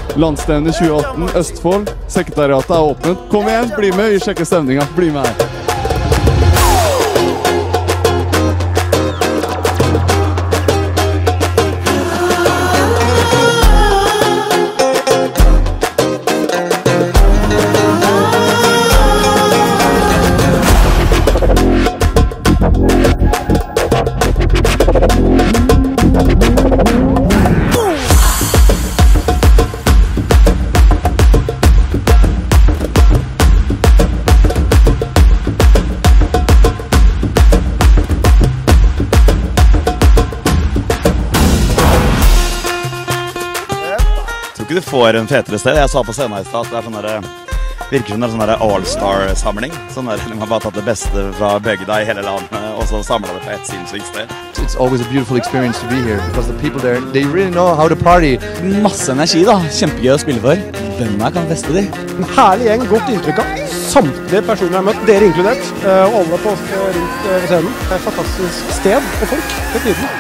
Landsstevne 2018, Østfold. Sekretariatet er åpnet. Kom igjen, bli med, vi sjekker stemninga. Bli med her. Du får en fetere sted. Jeg sa på scenen i stad at det er sånn der, virker som en sånn all-star-samling. Sånn der, man har bare tatt det beste fra begge i hele landet, og så samlet det på ett sinnssykt sted. It's always a beautiful experience to be here, because the people there, they really know how to party. Masse energi da, kjempegøy å spille for. Hvem kan feste de? En herlig gjeng, godt inntrykk av. Samtlige personer jeg har møtt, dere inkludert, og alle på rundt scenen. Det er et fantastisk sted og folk, helt nydelig.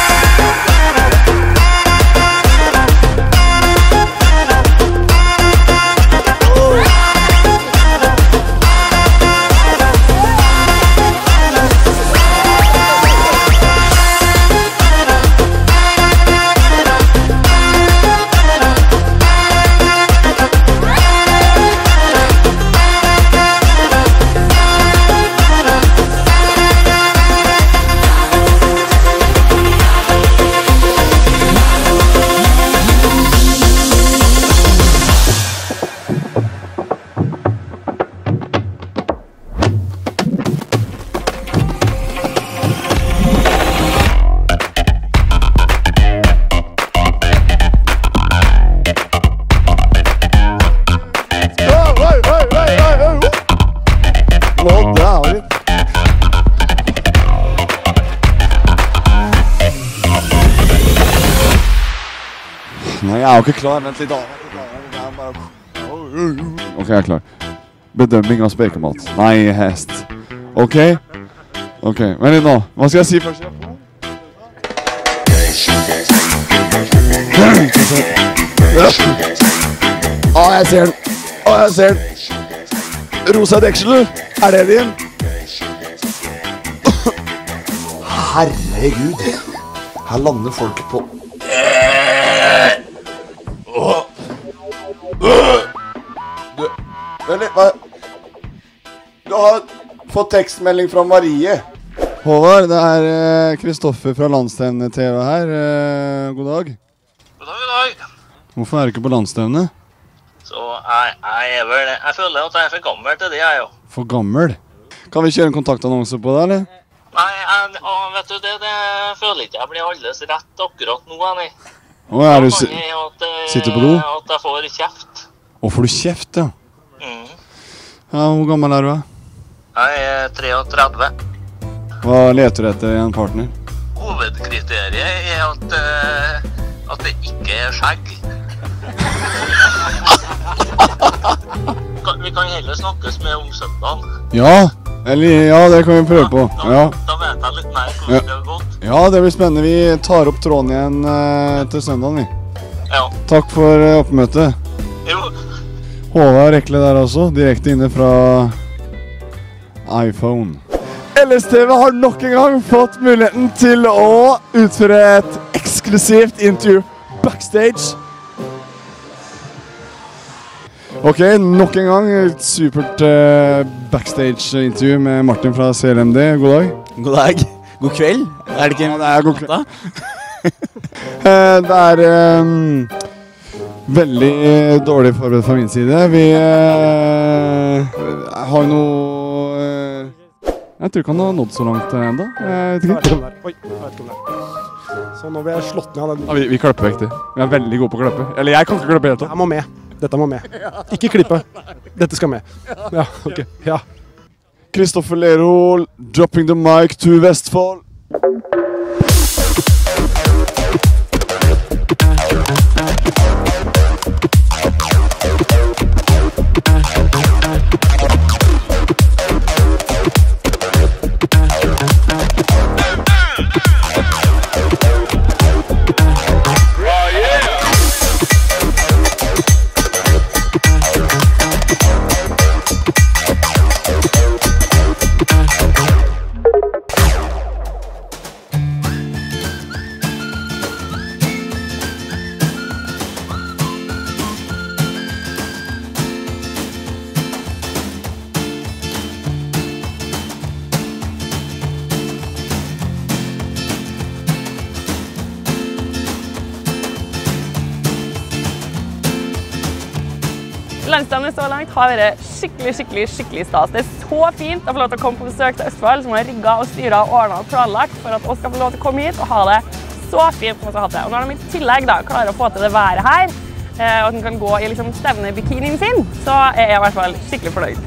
Nei, jeg er jo ikke klar. Vent litt. Ok, jeg er klar. Bedømming av spekemat. Nei, hest. Ok. Ok, vent litt nå. Hva skal jeg si først? Jeg ser den. Jeg ser den. Rosa deksel. Er det din? Herregud. Her lander folk på... Du har fått tekstmelding fra Marie. Håvard, det er Kristoffer fra Landsstevne TV her. God dag. God dag. Hvorfor er du ikke på Landsstevne? Så jeg føler at jeg er for gammel til det, jeg jo. For gammel? Kan vi kjøre en kontaktannonse på det, eller? Nei, vet du det føler ikke jeg blir alles rett akkurat nå, Annie. Er du sitter på do? At jeg får kjeft. Får du kjeft, ja? Ja, hvor gammel er du? Jeg er 33. Hva leter du etter i en partner? Hovedkriteriet er at det ikke er skjegg. Vi kan heller snakkes med om søndagen. Ja, det kan vi prøve på. Da vet jeg litt mer hvordan det har gått. Ja, det blir spennende. Vi tar opp tråden igjen til søndagen, vi. Ja. Takk for oppmøtet. Jo. Håvard Rekle der også, direkte inne fra iPhone. LSTV har nok en gang fått muligheten til å utføre et eksklusivt intervju backstage. Ok, nok en gang et supert backstage-intervju med Martin fra CLMD. God dag. God dag. God kveld. Er det ikke? Ja, det er god kveld. Det er veldig dårlig forberedt fra min side. Vi har noe... Jeg tror ikke han har nådd så langt enda. Jeg vet ikke. Oi, jeg vet ikke om det. Så nå vil jeg slått ned av den. Ja, vi klapper vekk det. Vi er veldig gode på å klappe. Eller jeg kan ikke klappe helt. Jeg må med. Dette må med. Ikke klippe. Dette skal med. Ja, ok. Ja. Kristoffer Lerol, dropping the mic to Vestfold. Landsstevnet så langt har vært skikkelig stas. Det så fint å få lov til å komme på besøk til Østfold, som har rigget og styret og ordnet og planlagt for at oss skal få lov til å komme hit og ha det så fint som vi har hatt det. Og når de i tillegg da klarer å få til det været her, og at den kan gå i liksom stevnebikinien sin, så er jeg i hvert fall skikkelig fornøyd.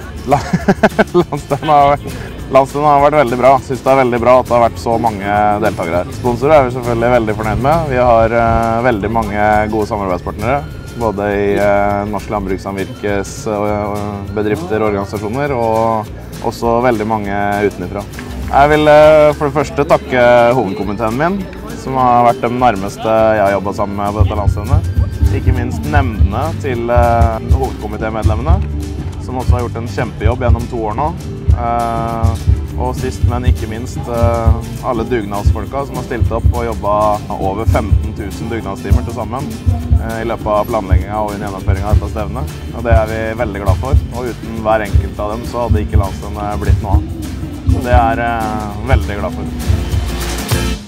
Landsstevnet har vært veldig bra. Jeg synes det er veldig bra at det har vært så mange deltakere her. Sponsorer er vi selvfølgelig veldig fornøyd med. Vi har veldig mange gode samarbeidspartnere, både i Norsk Landbrukssamvirkes bedrifter og organisasjoner, og også veldig mange utenifra. Jeg vil for det første takke hovedkomiteen min, som har vært den nærmeste jeg har jobbet sammen med på dette landsstevnet. Ikke minst nemndene til hovedkomitémedlemmene, som også har gjort en kjempejobb gjennom 2 år nå. Og sist, men ikke minst, alle dugnadsfolka som har stilt opp og jobbet over 15 000 dugnadstimer til sammen i løpet av planleggingen og gjennomføringen av dette stevnet. Og det er vi veldig glad for, og uten hver enkelt av dem så hadde ikke landsstevnet blitt noe av. Så det er jeg veldig glad for.